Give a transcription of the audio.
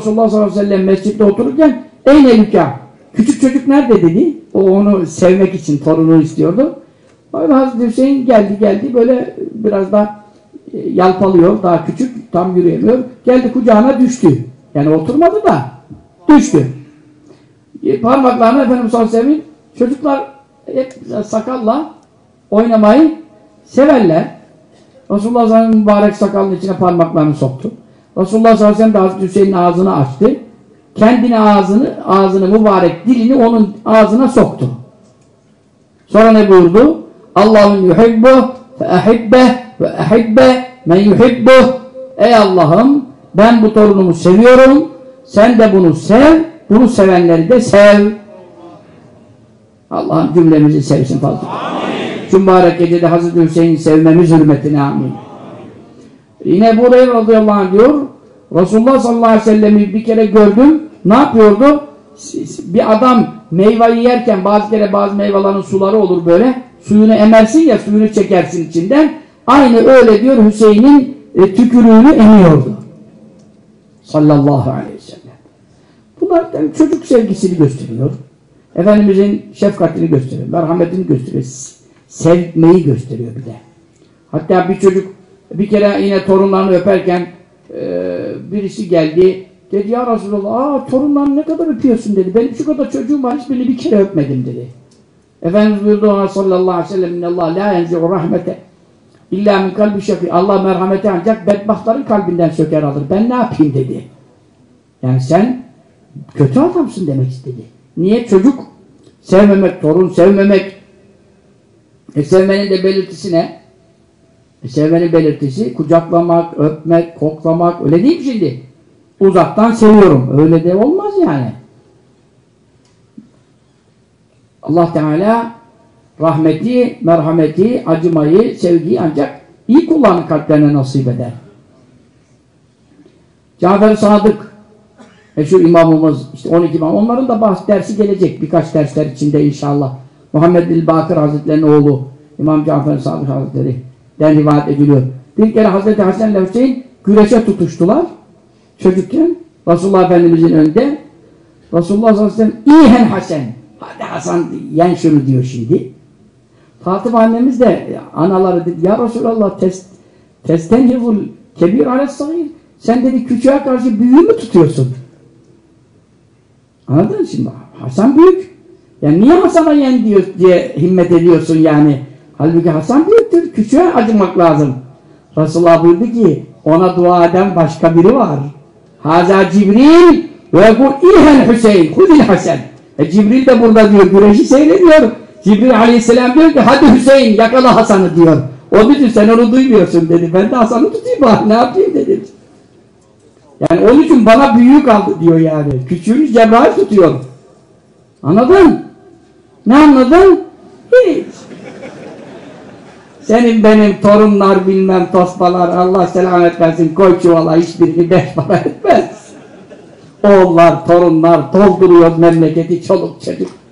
Resulullah sallallahu aleyhi ve sellem mescitte otururken eyne lüka? Küçük çocuk nerede dedi. O onu sevmek için torunu istiyordu. Hazreti Hüseyin geldi böyle biraz da yalpalıyor. Daha küçük, tam yürüyemiyor. Geldi kucağına düştü. Yani oturmadı da düştü. Parmaklarına Efendimiz sallallahu aleyhi ve sellem, çocuklar hep sakalla oynamayı severler. Resulullah sallallahu aleyhi ve sellem mübarek sakalın içine parmaklarını soktu. Resulullah sallallahu aleyhi ve sellem de Hazreti Hüseyin'in ağzını açtı. Kendini ağzını mübarek dilini onun ağzına soktu. Sonra ne buyurdu? Allah'ın yuhibbuh fe ahibbeh ve ahibbe men yuhibbuh. Ey Allah'ım, ben bu torunumu seviyorum. Sen de bunu sev. Bunu sevenleri de sev. Allah'ım cümlemizi sevsin fazla. Şu mübarek gecede Hazreti Hüseyin'i sevmemiz hürmetine amin. Yine Ebu Hureyre radıyallahu anh diyor, Resulullah sallallahu aleyhi ve sellem'i bir kere gördüm. Ne yapıyordu? Bir adam meyveyi yerken bazı meyvelerin suları olur böyle. Suyunu emersin ya, suyunu çekersin içinden. Aynı öyle diyor, Hüseyin'in tükürüğünü emiyordu. Sallallahu aleyhi ve sellem. Bunlar çocuk sevgisini gösteriyor. Efendimizin şefkatini gösteriyor. Merhametini gösteriyor. Sevmeyi gösteriyor bir de. Hatta bir çocuk bir kere yine torunlarını öperken birisi geldi. Dedi ya Resulallah, torunlarını ne kadar öpüyorsun dedi. Benim şu kadar çocuğum var, hiçbirini bir kere öpmedim dedi. Efendimiz buyurdu ona sallallahu aleyhi ve sellem, innallâh lâ yenzi'u rahmete illâ min kalbi şakî. Allah merhameti ancak bedbahtların kalbinden söker alır. Ben ne yapayım dedi. Yani sen kötü adamsın demek istedi. Niye? Çocuk sevmemek, torun sevmemek. Sevmenin de belirtisi ne? Sevmenin belirtisi kucaklamak, öpmek, koklamak. Öyle değil mi şimdi? Uzaktan seviyorum. Öyle de olmaz yani. Allah Teala rahmeti, merhameti, acımayı, sevgiyi ancak iyi kullanın kalplerine nasip eder. Cafer Sadık şu imamımız, işte 12 imam, onların da bahs dersi gelecek birkaç dersler içinde inşallah. Muhammed el-Bakır Hazretleri'nin oğlu İmam Cafer Sadık Hazretleri'den rivayet ediliyor. Bir kere Hazreti Hasan ile Hüseyin güreşe tutuştular çocukken Resulullah Efendimizin önünde. Resulullah sallallahu aleyhi ve sellem İhen Hasan, hadi Hasan yen şunu diyor şimdi. Fatıma annemiz de anaları dedi ya Resulallah testenhivul kebir aleyhissahir, sen dedi küçüğe karşı büyüğü mü tutuyorsun? Anladın mı şimdi? Hasan büyük. Yani niye Hasan'a yen diyor diye himmet ediyorsun yani? Halbuki Hasan büyüktür. Küçüğe acımak lazım. Resulullah buyurdu ki ona dua eden başka biri var. Haza Cibril ve yekul İhen Hüseyin hudil Hasan. Cibril de burada diyor. Güreşi seyrediyor. Cibril aleyhisselam diyor ki hadi Hüseyin yakala Hasan'ı diyor. O dedi sen onu duymuyorsun dedi. Ben de Hasan'ı tutayım bari ne yapayım dedi. Yani onun için bana büyüğü kaldı diyor yani. Küçüğünü Cebrail tutuyor. Anladın? Ne anladın? Hiç. Senin benim torunlar bilmem tosbalar Allah selamet versin koy çuvala hiçbirini 5 para etmez. Oğullar, torunlar dolduruyor memleketi çoluk çocuk.